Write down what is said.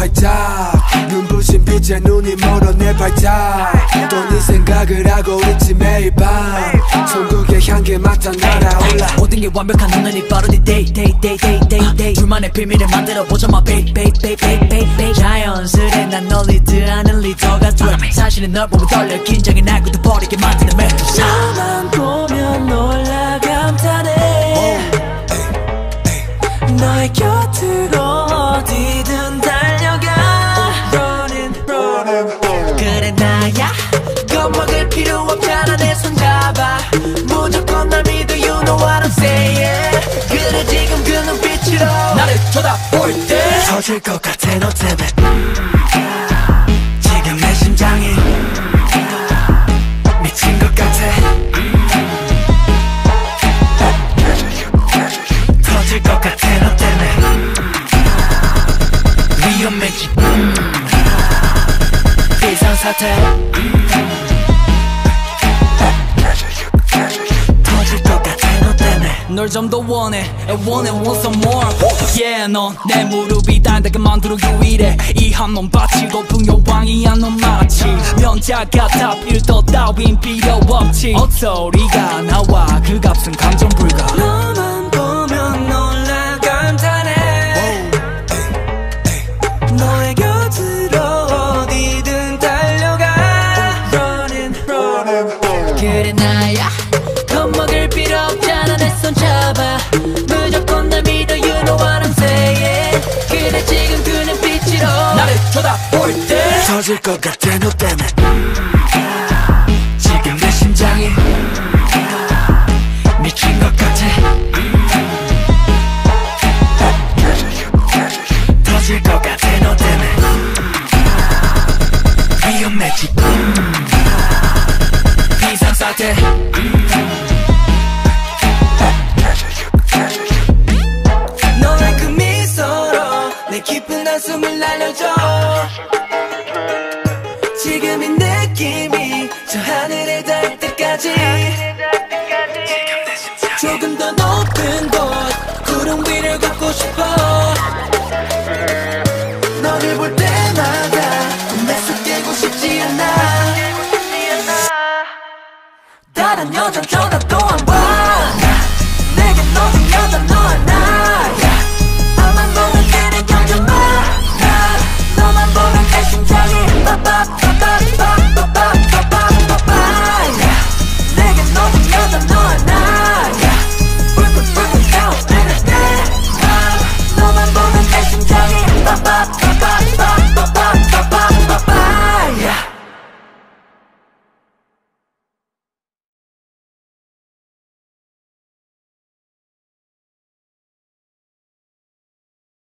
활짝 눈부신 빛에 눈이 멀어 내 발작 또 네 생각을 하고 있지 매일 밤 천국의 향기 맡아 날아올라 모든 게 완벽한 오늘이 바로 네 day 둘만의 비밀을 만들어보자 my babe 자연스레 난 널 리드하는 리더가 돼 사실은 널 보고 떨려 긴장이 나고 또 버리게 만드는 멘트 너만 보면 놀라 감탄해 너의 곁으로 어디든 달려가 running 그래 나야 겁먹을 필요 없잖아 내 손 잡아 무조건 날 믿어 you know what I'm saying 그래 지금 그 눈빛으로 나를 쳐다볼 때 터질 것 같아 너 때문에 지금 내 심장이 미친 것 같아 터질 것 같아 너 때문에 위험해지 비상사태 터질 것 같아 너 때문에 널 좀 더 원해 I want some more Yeah 넌 내 무릎이 단단하게 만들어 유일해 이 한 놈 바치고 풍요왕이야 넌 마치 면자 같아 필터 따윈 필요 없지 헛소리가 나와 그 값은 감정 불가 너만 보면 놀라 감탄해 너의 곁으로 어디든 달려가 running 그래 나야 겁먹을 필요 없잖아 내 손 잡아 무조건 날 믿어 you know what I'm saying 그래 지금 그 눈빛으로 나를 쳐다볼 때 터질 것 같아 너 때문에 지금 내 심장이 미친 것 같아 터질 것 같아 너 때문에 위험해지 비상사태 너의 그 미소로 내 깊은 한숨을 날려줘 지금 이 느낌이 저 하늘에 닿을 때까지 조금 더 높은 곳 구름 위를 걷고 싶어 너를 볼 때마다 꿈에 속 깨고 싶지 않아 다른 여자 쳐다도